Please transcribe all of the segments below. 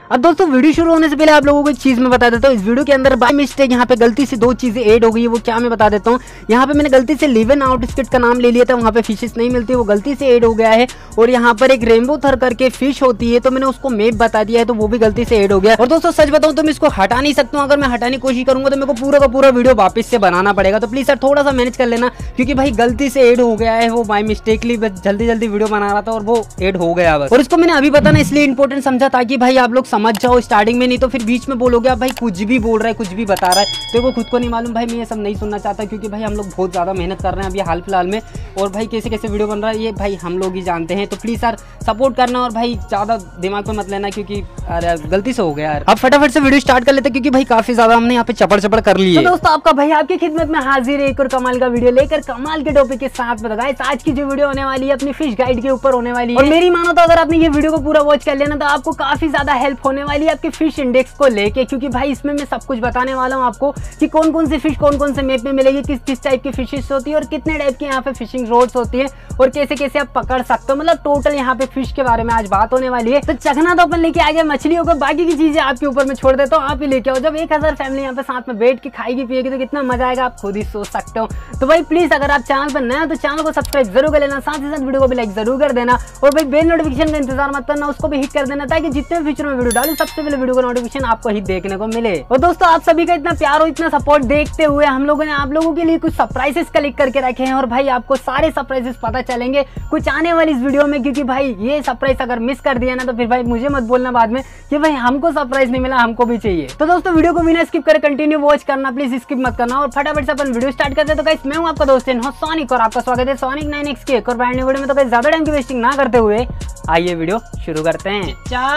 अब दोस्तों वीडियो शुरू होने से पहले आप लोगों को एक चीज मैं बता देता हूँ। इस वीडियो के अंदर बाय मिस्टेक यहाँ पे गलती से 2 चीजें ऐड हो गई है, वो क्या मैं बता देता हूँ। यहाँ पे मैंने गलती से लिव एंड आउट स्किट का नाम ले लिया था, वहाँ पे फिशेस नहीं मिलती, वो गलती से ऐड हो गया है। और यहाँ पर एक रेनबो थर करके फिश होती है, तो मैंने उसको मैप बता दिया है, तो वो भी गलती से ऐड हो गया। और दोस्तों सच बताऊँ तो मैं इसको हटा नहीं सकता हूँ, अगर मैं हटाने की कोशिश करूंगा तो मेरे को पूरा का पूरा वीडियो वापस से बनाना पड़ेगा। तो प्लीज सर थोड़ा सा मैनेज कर लेना, क्योंकि भाई गलती से ऐड हो गया है, वो बाय मिस्टेकली जल्दी जल्दी वीडियो बना रहा था और वो ऐड हो गया बस। और इसको मैंने अभी बताना इसलिए इंपॉर्टेंट समझा ताकि भाई आप लोग समझ जाओ स्टार्टिंग में, नहीं तो फिर बीच में बोलोगे आप भाई कुछ भी बोल रहा है, कुछ भी बता रहा है, तो वो खुद को नहीं मालूम। भाई मैं ये सब नहीं सुनना चाहता, क्योंकि भाई हम लोग बहुत ज्यादा मेहनत कर रहे हैं अभी हाल फिलहाल में, और भाई कैसे कैसे वीडियो बन रहा है ये भाई हम लोग ही जानते हैं। तो प्लीज सर सपोर्ट करना, और भाई ज्यादा दिमाग पे मत लेना, क्योंकि अरे गलती से हो गया यार। अब फटाफट से वीडियो स्टार्ट कर लेते हैं, क्योंकि भाई काफी ज्यादा हमने यहाँ पे चपड़ चपड़ कर ली है। तो दोस्तों आपका भाई आपकी खिदमत में हाजिर है एक और कमाल का वीडियो लेकर, कमाल के टॉपिक के साथ। गाइस आज की जो वीडियो होने वाली है अपनी फिश गाइड के ऊपर होने वाली है, और मेरी मानो तो अगर आपने ये वीडियो को पूरा वॉच कर लेना तो आपको काफी ज्यादा हेल्प होने वाली है आपके फिश इंडेक्स को लेके, क्योंकि भाई इसमें मैं सब कुछ बताने वाला हूँ आपको कि कौन कौन सी फिश कौन कौन से मैप में मिलेगी, किस किस टाइप की फिशेस होती है और कितने टाइप की यहाँ पे फिशिंग रोड्स होती है, और कैसे कैसे आप पकड़ सकते हो। मतलब टोटल यहाँ पे फिश के बारे में आज बात होने वाली है। तो चखना तो अपन लेके आ गए मछलियों को, बाकी की चीजें आपके ऊपर में छोड़ देता हूँ, आप ही लेके आओ। जब 1000 फैमिली यहाँ पे साथ में बैठ के खाएगी पिएगी तो कितना मजा आएगा आप खुद ही सोच सकते हो। तो भाई प्लीज अगर आप चैनल पर नए हो तो चैनल को सब्सक्राइब जरूर कर लेना, साथ ही साथ वीडियो को भी लाइक जरूर कर देना, और भाई बेल नोटिफिकेशन का इंतजार मत करना, उसको भी हिट कर देना, ताकि जितने फ्यूचर में वीडियो डालूं सबसे पहले वीडियो का नोटिफिकेशन आपको ही देखने को मिले। और दोस्तों आप सभी का इतना प्यार और इतना सपोर्ट देखते हुए हम लोगों ने आप लोगों के लिए कुछ सरप्राइजेस कलेक्ट करके रखे हैं, और भाई आपको सारे सरप्राइजेस पता चलेंगे कुछ आने वाली इस वीडियो में, क्योंकि भाई ये सरप्राइज अगर मिस कर दिया ना तो फिर भाई मुझे मत बोलना बाद में कि भाई हमको सरप्राइज नहीं मिला, हमको भी चाहिए। तो दोस्तों वीडियो को बिना स्किप करे कंटिन्यू वॉच करना, प्लीज स्किप मत करना, और फटाफट से अपन वीडियो स्टार्ट करते हैं। तो गाइस मैं हूं आपका दोस्त सोनिक, और आपका स्वागत है सोनिक 9X के एक और ब्रांड न्यू वीडियो में। तो गाइस ज्यादा टाइम की वेस्टिंग ना करते हुए आइए वीडियो शुरू करते हैं।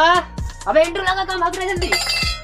अबे इंट्रो लगा, काम भाग रहा है जल्दी।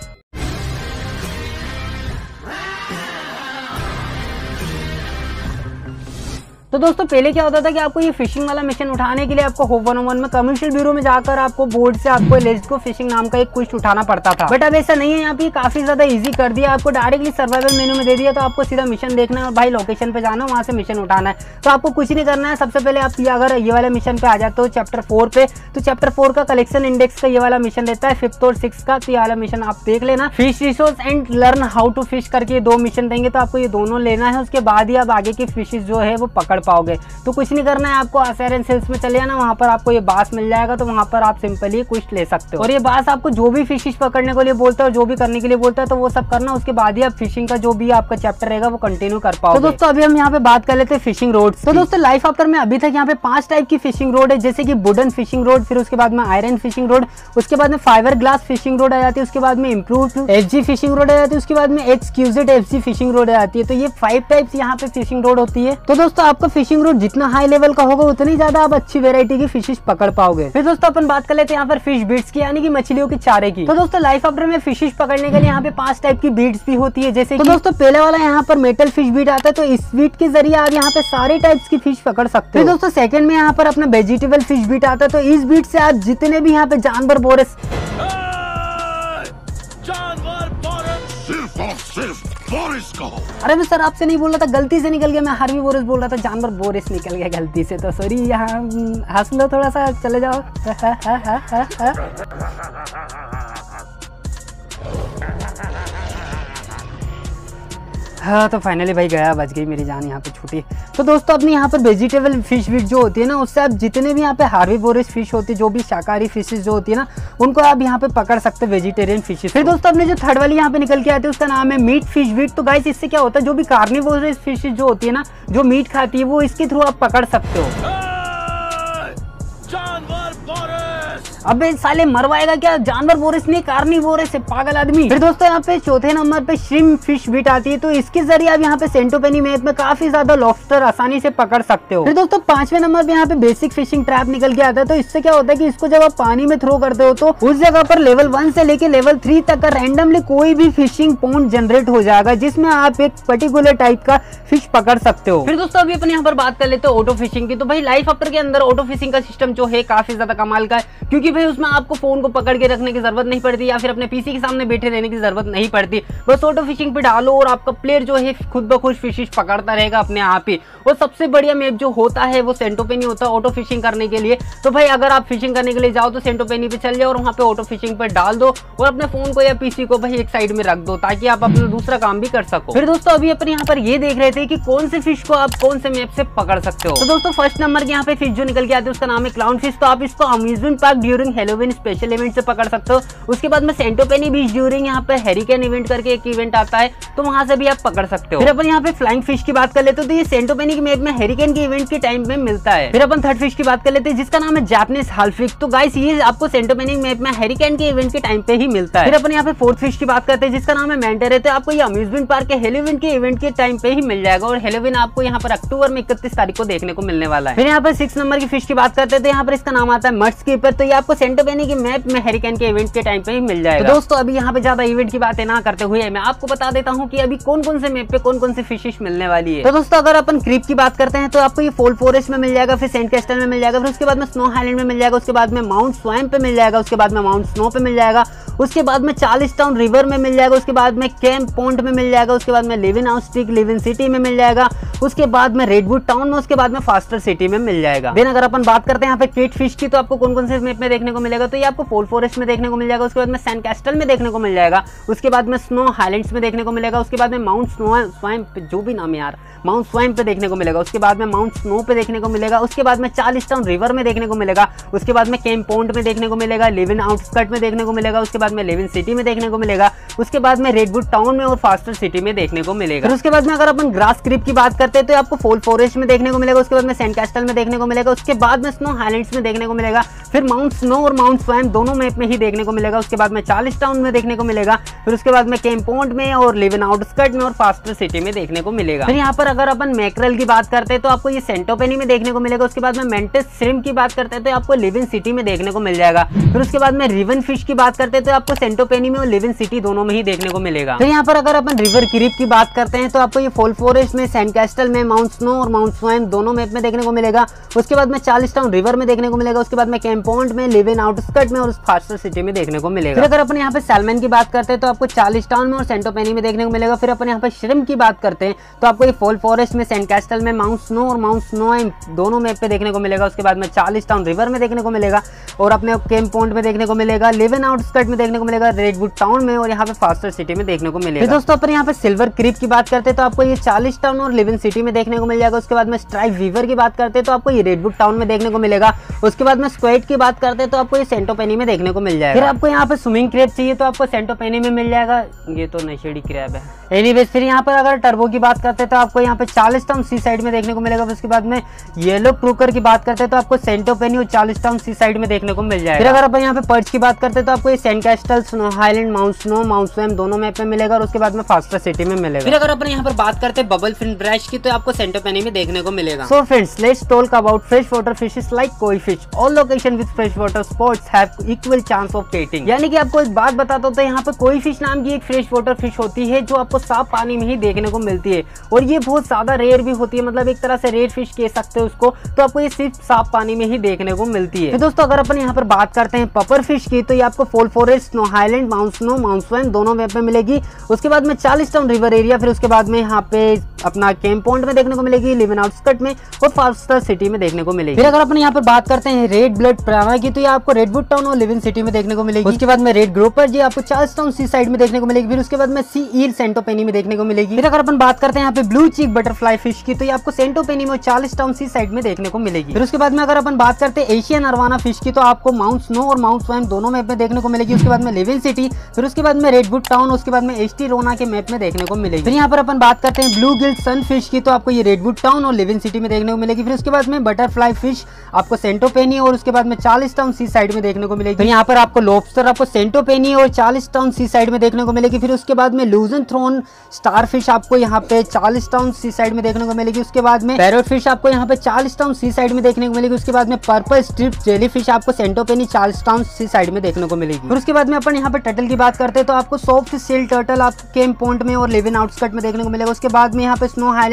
तो दोस्तों पहले क्या होता था कि आपको ये फिशिंग वाला मिशन उठाने के लिए आपको होप 101 में कमर्शियल ब्यूरो में जाकर आपको बोर्ड से आपको लेट्स गो फिशिंग नाम का एक क्वेस्ट उठाना पड़ता था, बट अब ऐसा नहीं है। यहाँ पे काफी ज्यादा इजी कर दिया, आपको डायरेक्टली सर्वाइवल मेनू में दे दिया, तो आपको सीधा मिशन देखना है और भाई लोकेशन पे जाना है, वहाँ से मिशन उठाना है। तो आपको कुछ नहीं करना है, सबसे पहले आप अगर ये वाले मिशन पे आ जाते हो चैप्टर 4 पे, तो चैप्टर 4 का कलेक्शन इंडेक्स का ये वाला मिशन रहता है 5th और 6th का, तो ये वाला मिशन आप देख लेना। Fish resource and learn how to fish करके 2 मिशन देंगे, तो आपको ये दोनों लेना है, उसके बाद ही आप आगे की फिशेज जो है वो पकड़ पाओगे। तो कुछ नहीं करना है, आपको असेरेंस हिल्स में चले जाना, वहाँ पर आपको ये बास मिल जाएगा, तो वहाँ पर आप सिंपली क्विस्ट ले सकते हो। और ये बास आपको जो भी फिशिश पकड़ने के लिए बोलता है और जो भी करने के लिए बोलता है तो वो सब करना, उसके बाद ही आप फिशिंग का जो भी आपका चैप्टर रहेगा वो कंटिन्यू कर पाओगे। तो दोस्तों अभी हम यहाँ पे बात कर लेते हैं फिशिंग रोड। तो दोस्तों लाइफ आफ्टर में अभी तक यहाँ पे 5 टाइप की फिशिंग रोड है, जैसे कि वुडन फिशिंग रोड, फिर उसके बाद में आयरन फिशिंग रोड, उसके बाद में फाइबर ग्लास फिशिंग रोड आ जाती है, उसके बाद में इम्प्रूव्ड FG फिशिंग रोड आ जाती है, उसके बाद में एक्सक्यूजेड FG फिशिंग रोड आ जाती है। तो ये 5 टाइप्स यहाँ पे फिशिंग रोड होती है। तो दोस्तों आपका फिशिंग रोड जितना हाई लेवल का होगा उतनी ज्यादा आप अच्छी वेरायटी की फिशेस पकड़ पाओगे। फिर दोस्तों अपन बात कर लेते हैं यहाँ पर फिश बीट्स की, यानी कि मछलियों के चारे की। तो दोस्तों लाइफ आफ्टर में फिशेस पकड़ने के लिए यहाँ पे 5 टाइप की बीट्स भी होती है, जैसे तो दोस्तों पहले वाला यहाँ पर मेटल फिश बीट आता है, तो इस बीट के जरिए आप यहाँ पे सारे टाइप्स की फिश पकड़ सकते हो। फिर दोस्तों सेकंड में यहाँ पर अपना वेजिटेबल फिश बीट आता है, तो इस बीट से आप जितने भी यहाँ पे जानवर बोरस अरे मैं सर आपसे नहीं बोल रहा था, गलती से निकल गया, मैं हार्वी बोरस बोल रहा था, जानवर बोरस निकल गया गलती से, तो सॉरी। यहाँ हंस लो थोड़ा सा, चले जाओ। हाँ तो फाइनली भाई गया, बच गई मेरी जान, यहाँ पे छूटी। तो दोस्तों अपने यहाँ पर वेजिटेबल फिश बीट जो होती है ना, उससे आप जितने भी यहाँ पे हार्वीवोरस फिश होती है, जो भी शाकाहारी फिशेस जो होती है ना, उनको आप यहाँ पे पकड़ सकते हो, वेजिटेरियन फिशेस। फिर दोस्तों अपने जो थर्ड वाली यहाँ पे निकल के आती है उसका नाम है मीट फिश बीट। तो गाइस इससे क्या होता है, जो भी कार्निवोरस फिशेस जो होती है ना, जो मीट खाती है, वो इसके थ्रू आप पकड़ सकते हो। अबे साले मरवाएगा क्या, जानवर बोरस नहीं कार्निवोरस है पागल आदमी। फिर दोस्तों यहाँ पे चौथे नंबर पे श्रिम्प फिश बीट आती है, तो इसके जरिए आप यहाँ पे सेंटोपेनी मैप में काफी ज्यादा लॉबस्टर आसानी से पकड़ सकते हो। फिर दोस्तों 5वें नंबर पे यहाँ पे बेसिक फिशिंग ट्रैप निकल के आता है, तो इससे क्या होता है कि इसको जब आप पानी में थ्रो करते हो तो उस जगह पर लेवल 1 से लेके लेवल 3 तक का रैंडमली कोई भी फिशिंग पॉइंट जनरेट हो जाएगा, जिसमें आप एक पर्टिकुलर टाइप का फिश पकड़ सकते हो। फिर दोस्तों अभी अपन यहाँ पर बात कर लेते हैं ऑटो फिशिंग की। तो भाई लाइफ आफ्टर के अंदर ऑटो फिशिंग का सिस्टम जो है काफी ज्यादा कमाल का है, क्योंकि भाई उसमें आपको फोन को पकड़ के रखने की जरूरत नहीं पड़ती या फिर अपने पीसी के सामने बैठे रहने की जरूरत नहीं पड़ती। बस ऑटो फिशिंग पे डालो और आपका प्लेयर जो है खुद ब खुद फिशिश पकड़ता रहेगा अपने आप ही। और सबसे बढ़िया मैप जो होता है वो सेंटोपेनी होता है ऑटो फिशिंग करने के लिए। तो भाई अगर आप फिशिंग करने के लिए जाओ तो सेंटोपेनी पे चल जाओ और वहाँ पे ऑटो फिशिंग पे डाल दो और अपने फोन को या पीसी को भाई एक साइड में रख दो ताकि आप अपना दूसरा काम भी कर सको। फिर दोस्तों अभी अपन यहाँ पर ये देख रहे थे कि कौन से फिश को आप कौन से मैप से पकड़ सकते हो। तो दोस्तों फर्स्ट नंबर के यहाँ पे फिश जो निकल के आते हैं उसका नाम है क्लाउन फिश। तो आप इसको amusement park during Halloween special event से पकड़ सकते हो। उसके बाद में सेंटोपेनी बीच ड्यूरिंग यहाँ पे हेरिकेन इवेंट करके एक इवेंट आता है तो वहां से भी आप पकड़ सकते हो। फिर अपन यहाँ पे फ्लाइंग फिश की बात कर लेते हो तो ये सेंटोपेनी के मैप में हेरिकेन के इवेंट के टाइम में मिलता है। फिर अपन थर्ड फिश की बात कर लेते हैं जिसका नाम है जापानीज हालफिश। तो गाइस ये आपको सेंटोपेनी मैप में हेरिकेन के इवेंट के टाइम पे ही मिलता है। फिर अपन यहाँ पे फोर्थ फिश की बात करते हैं जिसका नाम है मेंटर है। तो आपको ये अम्यूजमेंट पार्क के हेलोवीन के इवेंट के टाइम पे ही मिल जाएगा और हेलोवीन आपको यहाँ पर अक्टूबर में 31 तारीख को देखने को मिलने वाला है। फिर यहाँ पर 6 नंबर की फिश की बात करते हैं तो यहाँ पर इसका नाम आता है मड स्कीपर। तो ये आपको सेंटोपेनी के मैप में हेरिकेन के इवेंट के टाइम पे ही मिल जाएगा। तो दोस्तों अभी यहाँ पे ज्यादा इवेंट की बातें ना करते हुए मैं आपको बता देता हूँ कि अभी कौन कौन से मैप पे कौन कौन सी फिशिश मिलने वाली है। तो दोस्तों अगर अपन क्रीप की बात करते हैं तो आपको ये फॉल फॉरेस्ट में मिल जाएगा, फिर सेंट कैस्टल में मिल जाएगा, फिर उसके बाद में स्नो हाइलैंड में मिल जाएगा, उसके बाद में माउंट स्वैम्प पे मिल जाएगा, उसके बाद में माउंट स्नो पे मिल जाएगा, उसके बाद में चार्ल्स टाउन रिवर में मिल जाएगा, उसके बाद में कैंप पॉइंट में मिल जाएगा, उसके बाद में लिविन आउटस्टिक लिविन सिटी में मिल जाएगा, उसके बाद में रेडवुड टाउन में, उसके बाद में फास्टर सिटी में मिल जाएगा। देन अगर अपन बात करते हैं यहाँ पे केट फिश की तो आपको कौन कौन से मैप में देखने को मिलेगा तो ये आपको फॉल फॉरेस्ट में देखने को मिल जाएगा, उसके बाद में सैंड कैस्टल में देखने को मिल जाएगा, उसके बाद में स्नो हाइलैंड्स में देखने को मिलेगा, उसके बाद में माउंट स्नो स्वैम्प जो भी नाम है यार माउंट स्वैम्प पे देखने को मिलेगा, उसके बाद में माउंट स्नो पे देखने को मिलेगा, उसके बाद में चार्ल्स टाउन रिवर में देखने को मिलेगा, उसके बाद में कैंप पॉइंट में देखने को मिलेगा, लिविन आउटस्कर्ट में देखने को मिलेगा, उसके बाद में लिविन सिटी में देखने को मिलेगा, उसके बाद में रेडवुड टाउन में और फास्टर सिटी में देखने को मिलेगा। फिर उसके बाद में अगर अपन ग्रास क्रीप की बात करते हैं तो आपको फॉल फॉरेस्ट में देखने को मिलेगा, उसके बाद में सैंड कैस्टल में देखने को मिलेगा, उसके बाद में स्नो हाइलैंड्स में देखने को मिलेगा, फिर माउंट स्नो और माउंट स्वैम्प दोनों मैप में ही देखने को मिलेगा, उसके बाद में चार्ल्स टाउन में देखने को मिलेगा, फिर उसके बाद में कैंप पॉइंट में और लिविन आउटस्कर्ट में और फास्टर सिटी में देखने को मिलेगा। फिर यहाँ पर अगर अपन मैकरल की बात करते हैं तो आपको ये सेंटोपेनी में देखने को मिलेगा, उसके बाद में मेंटिस श्रिम्प की बात करते हैं तो आपको लिविन सिटी में देखने को मिल जाएगा, फिर उसके बाद में रिवन फिश की बात करते हैं तो आपको सेंटोपेनी में और लिविन सिटी दोनों में ही देखने को मिलेगा। फिर यहाँ पर अगर अपन रिवर क्रीप की बात करते हैं तो आपको ये फॉल फॉरेस्ट में सैंड कैस्टल में माउंट स्नो और माउंट स्वैम्प दोनों मैप में देखने को मिलेगा, उसके बाद में चार्ल्स टाउन रिवर में देखने को मिलेगा, उसके बाद में कैंप पॉइंट में लिविन आउटस्कर्ट में और फास्टर सिटी में देखने को मिलेगा। फिर अगर अपन यहाँ पे सैल्मन की बात करते हैं तो आपको चार्ल्स टाउन में और सेंटोपेनी में देखने को मिलेगा। फिर अपन यहाँ पे श्रिम्प की बात करते हैं तो आपको ये फॉल फॉरेस्ट में सैंड कैस्टल में माउंट स्नो और माउंट स्नो दोनों मैप पे देखने को मिलेगा, उसके बाद में चार्ल्स टाउन रिवर में देखने को मिलेगा और अपने कैंप पॉइंट में देखने को मिलेगा, लिविन आउटस्कर्ट में देखने को मिलेगा, रेडवुड टाउन में और यहाँ पे फास्टर सिटी में देखने को मिलेगा। दोस्तों अपन यहाँ पे सिल्वर क्रीप की बात करते हैं तो आपको ये चार्ल्स टाउन और लिविन सिटी में देखने को मिल जाएगा, उसके बाद में स्ट्राइप वीवर की बात करते हैं तो आपको ये रेडवुड टाउन में देखने को मिलेगा, उसके बाद में स्क्वेड की बात करते हैं तो आपको ये सेंटोपेनी में देखने को मिल जाएगा। फिर आपको यहाँ पे स्विमिंग क्रैब चाहिए तो आपको सेंटोपेनी में मिल जाएगा, ये तो नशेड़ी क्रैब है। एनीवेज फिर यहाँ पर अगर टर्बो की बात करते हैं तो आपको यहाँ पे चार्ल्स टाउन सी साइड में देखने को मिलेगा, उसके बाद में येलो क्रूकर की बात करते हैं तो आपको सेंटोपेनी और चार्ल्स टाउन सी साइड में देखने को मिल जाएगा। फिर अगर अपन यहाँ पे पर्च की बात करते हैं तो आपको ये sand castle snow highland mount snow mount swamp दोनों मैप में मिलेगा और उसके बाद में फास्टर सिटी में मिलेगा। फिर अगर अपन यहाँ पर बात करते हैं बबल फिन ब्रश की तो आपको सेंटोपेनी में देखने को मिलेगा। So friends let's talk about fresh water fishes like कोई fish all location with fresh water spots have equal chance of catching. यानी कि आपको एक बात बताता हूं तो यहाँ पे कोई फिश नाम की एक फ्रेश वाटर फिश होती है जो आपको साफ पानी में ही देखने को मिलती है और ये बहुत ज्यादा रेयर भी होती है, मतलब एक तरह से रेयर फिश कह सकते हैं उसको। तो आपको ये सिर्फ साफ पानी में ही देखने को मिलती है। तो दोस्तों अगर अपन यहाँ पर बात करते हैं पपर फिश की तो ये आपको fall forest snow highland mount snow mount swamp दोनों मैप में मिलेगी, उसके बाद में चार्ल्स टाउन रिवर एरिया, फिर उसके बाद में यहाँ पे अपना कैंप पॉइंट में देखने को मिलेगी, लिविन आउटस्कर्ट में और फास्टर सिटी में देखने को मिलेगी। फिर अगर अपन यहाँ पर बात करते हैं रेड ब्लड पिराना की तो ये आपको रेडवुड टाउन और लिविन सिटी में देखने को मिलेगी, उसके बाद में रेड ग्रोपर जी आपको चार्ल्स टाउन सी साइड में देखने को मिलेगी, फिर उसके बाद में सी ईल सेंटोपेनी में देखने को मिलेगी। फिर अगर अपन बात करते हैं यहाँ पे ब्लू चीक बटरफ्लाई फिश की तो ये आपको सेंटोपेनी में और चार्ल्स टाउन सी साइड में देखने को मिलेगी। फिर उसके बाद में अगर अपन बात करते हैं एशियन अरवाना फिश की तो आपको माउंट स्नो और माउंट स्वैम्प दोनों मैप में देखने को मिलेगी, उसके बाद में लिविन सिटी, फिर उसके बाद में रेडवुड टाउन, उसके बाद में एचटी रोना के मैप में देखने को मिलेगी। फिर यहाँ पर अपन बात करते हैं ब्लू गिल्ड सन फिश की तो आपको ये रेडवुड टाउन और लिविन सिटी में देखने को मिलेगी। फिर उसके बाद में बटरफ्लाई फिश आपको सेंटोपेनी और उसके बाद में चार्ल्स टाउन सी साइड में देखने को मिलेगी। फिर यहाँ पर आपको लॉबस्टर आपको सेंटोपेनी और चार्ल्स टाउन सी साइड में देखने को मिलेगी। फिर उसके बाद में लूजन थ्रोन स्टार फिश आपको यहाँ पे चार्ल्स टाउन सी साइड में देखने को मिलेगी। उसके बाद में पैरोट फिश आपको यहाँ पे चार्ल्स टाउन सी साइड में देखने को मिलेगी। उसके बाद में पर्पल स्ट्रिप जेली फिश आपको सेंटोपेनी चार्ल्स टाउन सी साइड में देखने को मिलेगी। फिर उसके बाद में अपन यहाँ पे टर्टल की बात करते हैं तो आपको सॉफ्ट सील टर्टल आपको कैंप पॉइंट में और लिविन आउटस्कर्ट में देखने को मिलेगा। उसके बाद में यहाँ पे स्नो हाइलैंड्स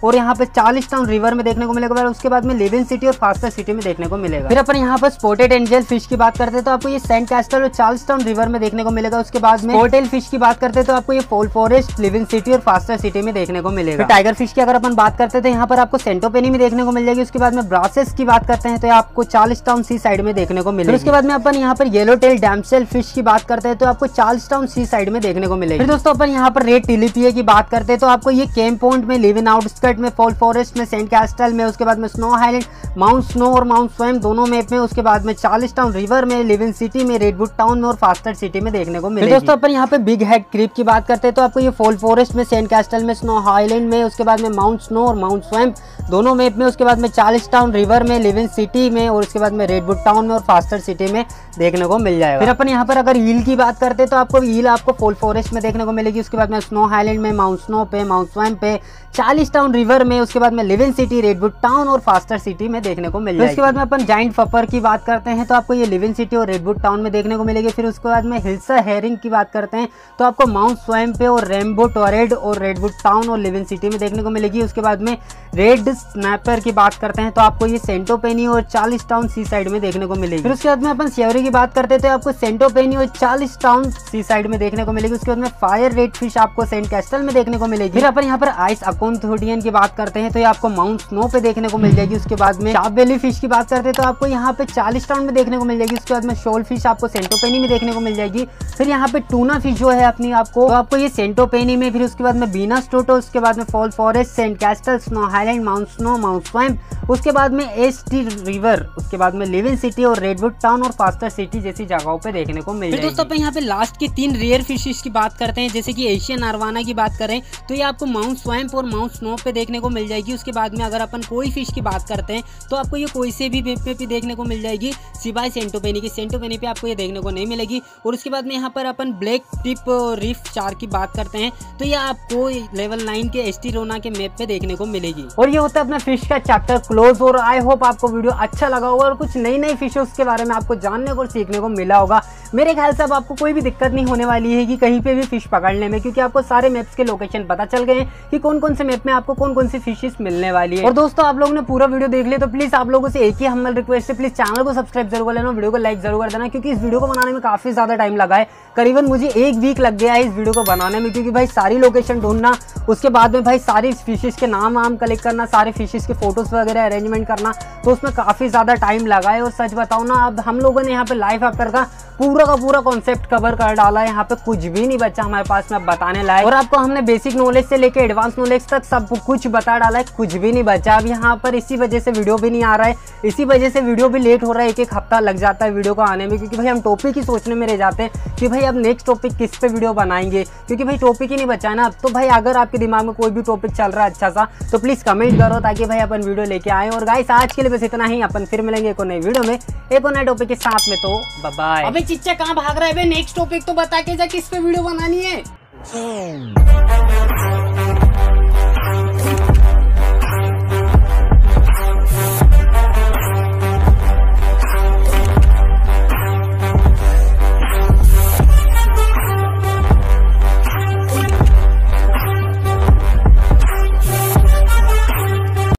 और यहाँ पे चार्ल्स टाउन रिवर में देखने को मिलेगा। उसके बाद में लिविंग सिटी और फास्टर सिटी में देखने को मिलेगा। फिर अपन यहाँ पर स्पॉटेड एंजल फिश की बात करते हैं तो आपको ये सेंट कैस्टल और चार्ल्स टाउन रिवर में देखने को मिलेगा। उसके बाद में होटल फिश की बात करते हैं तो आपको ये फॉल फॉरेस्ट, लिविंग सिटी और फास्टर सिटी में देखने को मिलेगा। टाइगर फिश की अगर अपन बात करते हैं तो यहाँ पर आपको सेंटोपेनी में देखने को मिल जाएगी। उसके बाद में ब्रासेस की बात करते हैं तो आपको चार्ल्स टाउन सी साइड में देखने को मिलेगा। उसके बाद में अपन यहाँ पर येलो टेल डैमसेल फिश की बात करते हैं तो आपको चार्ल्स टाउन सी साइड में देखने को मिलेगी। फिर दोस्तों अपन यहाँ पर रेड टिलिपिया की बात करते हैं तो आपको ये केम पॉइंट में, लिव इन आउटस्कर्ट में, फॉल फॉरेस्ट में, सेंट कैस्टल में, उसके बाद में स्नो हाईलैंड, माउंट स्नो और माउंट स्वैम दोनों मैप में, उसके बाद में चार्ल्स टाउन रिवर में, लिव इन सिटी में, रेडवुड टाउन में और फास्टर सिटी में देखने को मिलेगी। दोस्तों अपन यहाँ पे बिग हेड क्रीप की बात करते हैं तो आपको ये फॉल फॉरेस्ट में, सेंट कैस्टल में, स्नो हाईलैंड में, उसके बाद में माउंट स्नो और माउंट स्वैम दोनों मैप में, उसके बाद में चार्ल्स टाउन रिवर में, लिव इन सिटी में और उसके बाद में रेडवुड टाउन में और फास्टर सिटी में देखने को मिल जाएगा। फिर अपन यहाँ पर अगर ईल की बात करते हैं तो आपको ईल आपको फॉल फॉरेस्ट में देखने को मिलेगी। उसके बाद में स्नो हाईलैंड में, माउंट स्नो पे, माउंट स्वैम पे, चार्ल्स टाउन रिवर में, उसके बाद में living city, redwood town और फास्टर सिटी में देखने को मिल जाएगी। उसके बाद में अपन जाइंट फपर की बात करते हैं तो आपको ये लिव इन सिटी और रेडवुड टाउन में देखने को मिलेगी। फिर उसके बाद में हिल्सा हेरिंग की बात करते हैं तो आपको माउंट स्वैम पे और रेनबो टोरेड और रेडवुड टाउन और लिव इन सिटी में देखने को मिलेगी। उसके बाद में रेड स्नैपर की बात करते हैं तो आपको ये सेंटोपेनी और चार्ल्स टाउन सी साइड में देखने को मिलेगी। फिर उसके बाद में अपन शेवरी की बात करते हैं तो आपको सेंटोपेनी और चार्ल्स टाउन सी साइड में देखने को मिलेगी। उसके बाद में फायर रेड फिश आपको सेंट कैस्टल में देखने को मिलेगी। फिर अपन यहाँ पर आइस अकोन्थोडियन की बात करते हैं तो ये आपको माउंट स्नो पे देखने को मिल जाएगी। उसके बाद में शार्प बेली फिश की बात करते हैं तो आपको यहाँ पे चार्ल्स टाउन में देखने को मिल जाएगी। उसके बाद में शोल फिश आपको सेंटोपेनी में देखने को मिल जाएगी। फिर यहाँ पे टूना फिश जो है अपनी आपको ये सेंटोपेनी में, फिर उसके बाद में बीना स्टोटो, उसके बाद में fall forest, sand castle, snow highland, mount snow, mount swamp, उसके बाद में एसटी रिवर, उसके बाद में लिव इन सिटी और रेडवुड टाउन और फास्टर सिटी जैसी जगहों पे देखने को मिल जाएगी। दोस्तों अपन यहाँ पे लास्ट के 3 रेयर फिशेस की बात करते हैं, जैसे कि एशियन आर्वाना की बात करें तो ये आपको माउंट स्वैम्प और माउंट स्नो पे देखने को मिल जाएगी। उसके बाद में अगर अपन कोई फिश की बात करते हैं तो आपको ये कोई से भी वेब पे भी देखने को मिल जाएगी, सिवाय सेंटोपेनी की। सेंटोपेनी पे आपको ये देखने को नहीं मिलेगी। और उसके बाद में यहाँ पर अपन ब्लैक टिप रीफ चार की बात करते हैं तो ये आपको लेवल 9 के एस्टिरोना के मैप पे देखने को मिलेगी। और ये होता है अपना फिश का चैप्टर क्लोज। और आई होप आपको वीडियो अच्छा लगा होगा और कुछ नई नई फिशेस के बारे में आपको जानने को और सीखने को मिला होगा। मेरे ख्याल से अब आपको कोई भी दिक्कत नहीं होने वाली है कि कहीं पे भी फिश पकड़ने में, क्योंकि आपको सारे मैप्स के लोकेशन पता चल गए हैं कि कौन कौन से मैप में आपको कौन कौन सी फिशेस मिलने वाली है। और दोस्तों आप लोगों ने पूरा वीडियो देख लिया तो प्लीज आप लोगों से एक ही हम्बल रिक्वेस्ट है, प्लीज चैनल को सब्सक्राइब जरूर कर लेना, वीडियो को लाइक जरूर कर देना, क्योंकि इस वीडियो को बनाने में काफी ज्यादा टाइम लगा है। करीबन मुझे 1 वीक लग गया है इस वीडियो को बनाने में, क्योंकि भाई सारी लोकेशन ढूंढना, उसके बाद में भाई सारी फिशेस के नाम कलेक्ट करना, सारे फिशेस के फोटोज वगैरह अरेंजमेंट करना, तो उसमें काफी ज्यादा टाइम लगा है। और सच बताऊं ना, अब हम लोगों ने यहाँ पे लाइफ आफ्टर का पूरा कॉन्सेप्ट कवर कर डाला है। यहाँ पे कुछ भी नहीं बचा हमारे पास में बताने लायक, और आपको हमने बेसिक नॉलेज से लेके एडवांस नॉलेज तक सब कुछ बता डाला है, कुछ भी नहीं बचा अब यहाँ पर। इसी वजह से वीडियो भी नहीं आ रहा है, इसी वजह से वीडियो भी लेट हो रहा है, 1-1 हफ्ता लग जाता है वीडियो को आने में, क्योंकि भाई हम टॉपिक ही सोचने में रह जाते हैं कि भाई अब नेक्स्ट टॉपिक किस पे वीडियो बनाएंगे, क्योंकि भाई टॉपिक ही नहीं बचा है ना। तो भाई अगर आपके दिमाग में कोई भी टॉपिक चल रहा है अच्छा सा तो प्लीज कमेंट करो, ताकि भाई अपन वीडियो लेके आए। और गाइस आज के लिए बस इतना ही, अपन फिर मिलेंगे एक और नई वीडियो में एक और नए टॉपिक के साथ में। तो बाय बाय। अबे चिच्चा कहाँ भाग रहा है? नेक्स्ट टॉपिक तो बता के जा किस पे वीडियो बनानी है।